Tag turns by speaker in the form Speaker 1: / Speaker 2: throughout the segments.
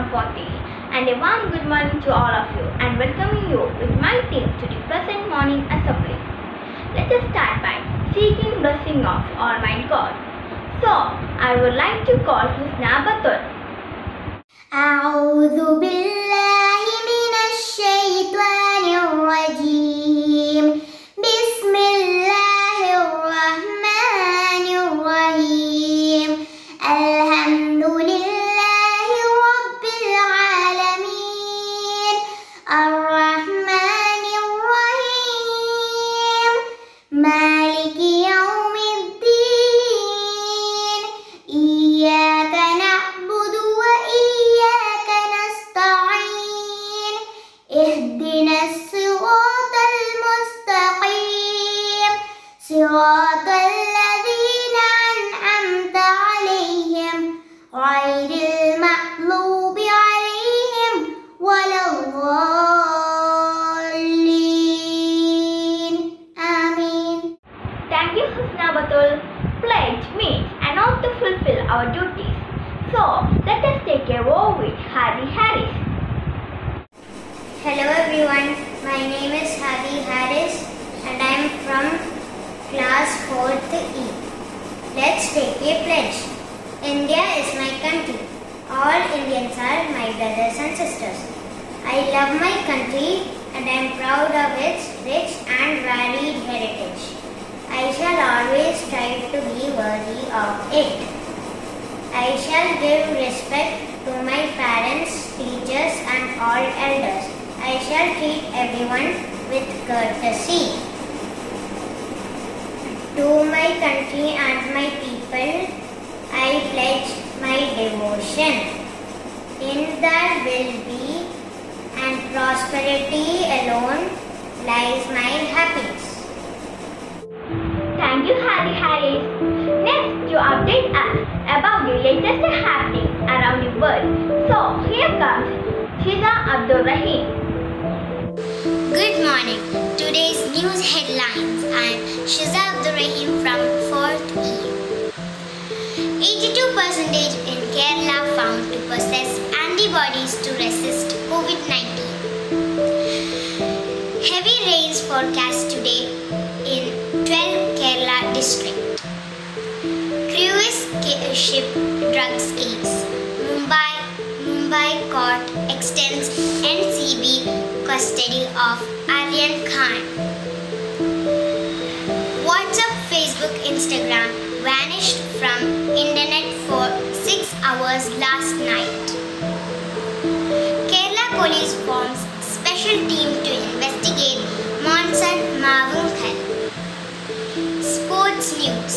Speaker 1: Forty, and a warm good morning to all of you, and welcoming you with my team to the present morning assembly. Let us start by seeking blessing of Almighty God. So, I would like to call Husna Batul.
Speaker 2: أعوذ بالله من الشيطان الرجيم بسم الله الرحمن الرحيم الحمد لله رب العالمين الرحمن الرحيم مالك يوم الدين إياك نعبد وإياك نستعين اهدنا الصراط المستقيم صراط الذين أنعمت عليهم غير المغضوب عليهم ولا الضالين آمين.
Speaker 1: Thank you, Husna Batul. Pledge means an oath to fulfill our duties. So, let us take a vow with Hadi Harris.
Speaker 2: Hello everyone, my name is Hadi Harris and I am from class 4th E. Let's take a pledge. India is my country. All Indians are my brothers and sisters. I love my country and I am proud of its rich and varied heritage. I shall always strive to be worthy of it. I shall give respect to my parents, teachers and all elders. I shall treat everyone with courtesy. To my country and my people, I pledge my devotion. In their will-being and prosperity alone lies my happiness.
Speaker 1: Thank you, Hadi Harris. Next, to update us about the latest happening around the world. So, here comes Shiza Abdul Rahim.
Speaker 2: Good morning. Today's news headlines. I'm Shiza Abdul Rahim from 4th E. 82% in Kerala found to possess antibodies to resist COVID-19. Heavy rains forecast today in 12 Kerala districts. Cruise ship drugs case. Mumbai court extends NCB custody of Aryan Khan. WhatsApp, Facebook, Instagram vanished from internet for 6 hours last night. Kerala police forms special team to investigate Monsoon Mavunkal. Sports news.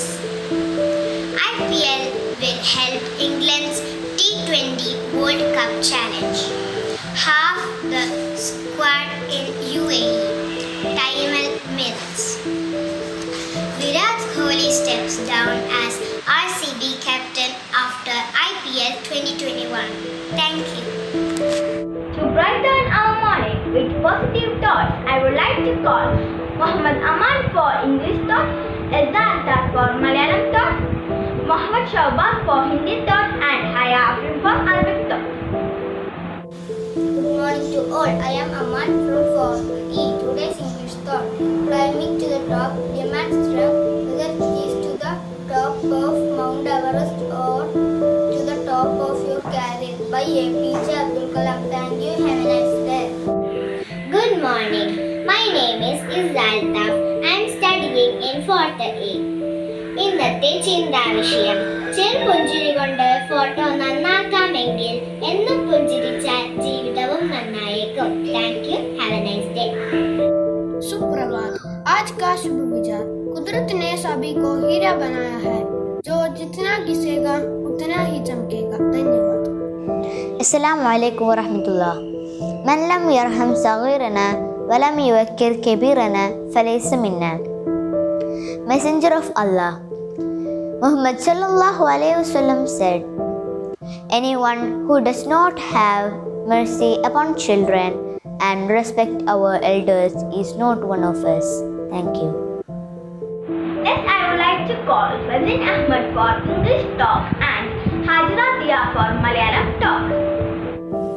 Speaker 2: IPL will help England's T20 World Cup challenge. Half the squad in UAE. Taimel Mills. Virat Kohli steps down as RCB captain after IPL 2021. Thank you.
Speaker 1: To brighten our morning with positive thoughts, I would like to call Muhammad Aman for English thought, Ezalta for Malayalam thought, Muhammad Shahbaz for Hindi thought, and Haya Afrin for Arabic thought.
Speaker 2: Good morning to all. I am Aman from 4E. Today's English thought. Climbing to the top demands strength, whether it is to the top of Mount Everest or to the top of your career. By APJ Abdul Kalam. Thank you. Have a nice day. Good morning. My name is Izalta. I am studying in 4th A. ഇന്നത്തെ ചിന്താവിഷയം ചെറുപുഞ്ചിരി കൊണ്ട് photo നന്നാക്കാമെങ്കിൽ എന്നും പുഞ്ചിരിച്ചാൽ ജീവിതവും നന്നായേക്കും. Thank you. Have a nice day.
Speaker 3: सुप्रभात। आज का शुभ विचार। कुदरत ने सभी को हीरा बनाया है, जो जितना घिसेगा उतना ही चमकेगा। धन्यवाद।
Speaker 4: अस्सलामु अलैकुम वरहमतुल्लाह। मन लम यरहम सगीरना वलम युवक्किर कबीरना फलैस मिन्ना। Messenger of Allah Muhammad sallallahu alaihi wasallam said, anyone who does not have mercy upon children and respect our elders is not one of us. Thank you.
Speaker 1: Next, I would like to call Fazin Ahmed for English talk and Hajra Dia for Malayalam talk.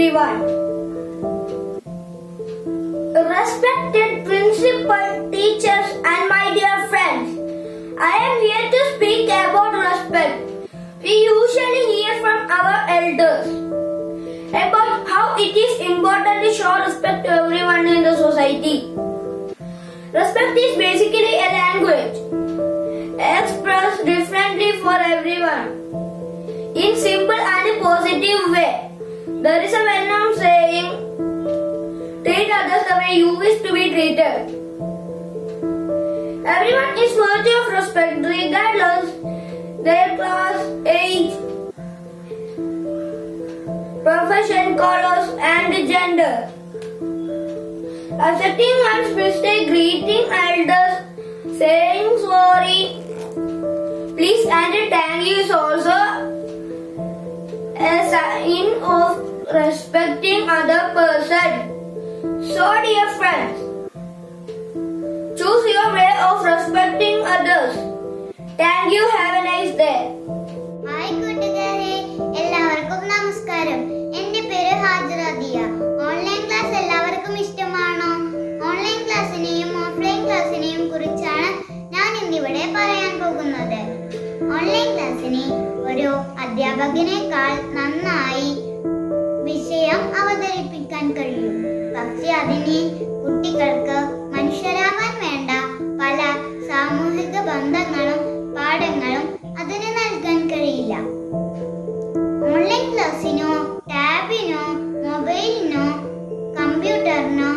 Speaker 2: everyone. Respected principal, teachers and my dear friends, I am here to speak about respect. We usually hear from our elders about how it is important to show respect to everyone in the society. Respect is basically a language expressed differently for everyone in simple and positive way. There is a well-known saying, treat others the way you wish to be treated. Everyone is worthy of respect regardless their class, age, profession, colors and gender. Accepting one's mistake, greeting elders, saying sorry, please and thank you is also a sign of respecting other person. So dear friends, choose your way of respecting others. Thank you. Have a nice day.
Speaker 5: Hi കൂട്ടുകാരെ, എല്ലാവർക്കും നമസ്കാരം. എൻ്റെ പേര് Hajara Diya. Online class എല്ലാവർക്കും ഇഷ്ടമാണോ? Online ക്ലാസ്സിനെയും offline ക്ലാസ്സിനെയും കുറിച്ചാണ് ഞാൻ ഇന്നിവിടെ പറയാൻ പോകുന്നത്. ഓൺലൈൻ ക്ലാസ്സിന് ഒരു അധ്യാപകനേക്കാൾ നന്നായി വിഷയം അവതരിപ്പിക്കാൻ കഴിയും. പക്ഷെ അതിന് കുട്ടികൾക്ക് മനുഷ്യരാവാൻ വേണ്ട പല സാമൂഹിക ബന്ധങ്ങളും പാഠങ്ങളും അതിന് നൽകാൻ കഴിയില്ല. ഓൺലൈൻ ക്ലാസ്സിനോ ടാബിനോ മൊബൈലിനോ കമ്പ്യൂട്ടറിനോ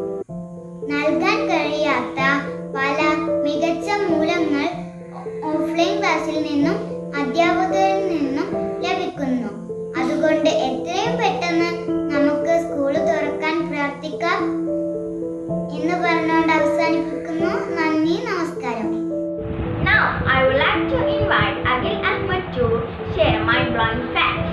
Speaker 5: നൽകാൻ കഴിയാത്ത പല മികച്ച മൂലങ്ങൾ ഓഫ്ലൈൻ ക്ലാസ്സിൽ നിന്നും അധ്യാപകരിൽ നിന്നും ലഭിക്കുന്നു. അതുകൊണ്ട് എത്രയും പെട്ടെന്ന് നമുക്ക് സ്കൂൾ തുറക്കാൻ പ്രാർത്ഥിക്കാം എന്ന് പറഞ്ഞുകൊണ്ട് അവസാനിപ്പിക്കുന്നു. നന്ദി, നമസ്കാരം.
Speaker 1: Now, I would like to invite Agil Ahmed to share my drawing facts.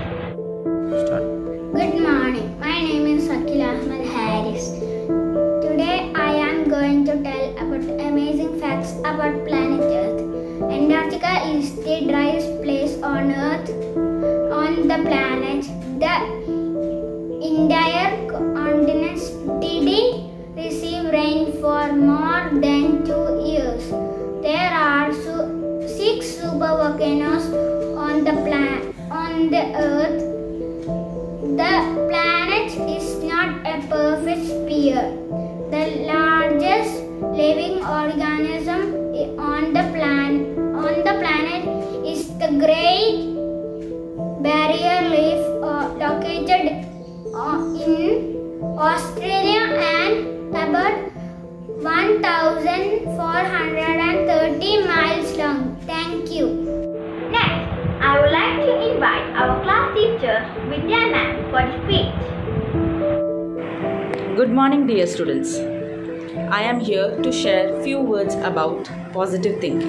Speaker 2: Good morning. My name is Akil Ahmed Harris. Today I am going to tell about amazing facts about planet Earth. Antarctica is the driest place on Earth. On the planet, the entire continent didn't receive rain for more than 2 years. There are 6 supervolcanoes on the Earth. The planet is not a perfect sphere. The largest living organism on the planet is the Great Barrier Reef, located in Australia and about 1,430 miles long. Thank you.
Speaker 1: Next, I would like to invite our class teacher Vidya ma'am for the speech.
Speaker 6: Good morning, dear students. I am here to share few words about positive thinking.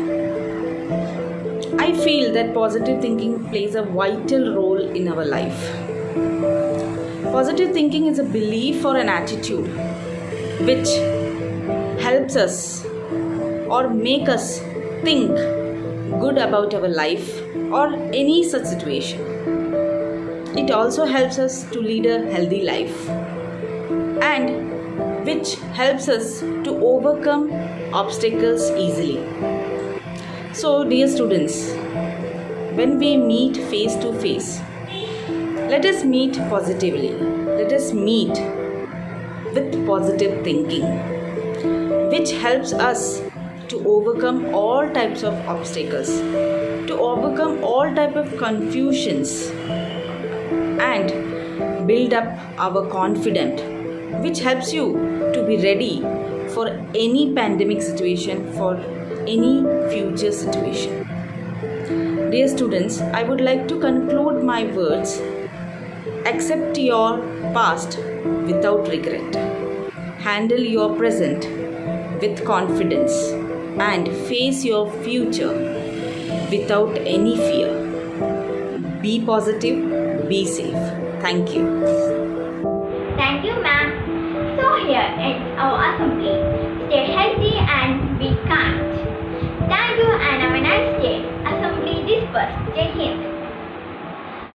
Speaker 6: I feel that positive thinking plays a vital role in our life. Positive thinking is a belief or an attitude which helps us or make us think good about our life or any such situation. It also helps us to lead a healthy life and which helps us to overcome obstacles easily. So dear students, when we meet face to face, let us meet positively. Let us meet with positive thinking, which helps us to overcome all types of obstacles, to overcome all types of confusions and build up our confidence, which helps you to be ready for any pandemic situation, for any future situation. Dear students, I would like to conclude my words. Accept your past without regret. Handle your present with confidence and face your future without any fear. Be positive, be safe. Thank you.
Speaker 1: Thank you, ma'am. So here ends our assembly. Stay healthy and be kind. Thank you and have a nice day. Assembly dispersed. Jai Hind.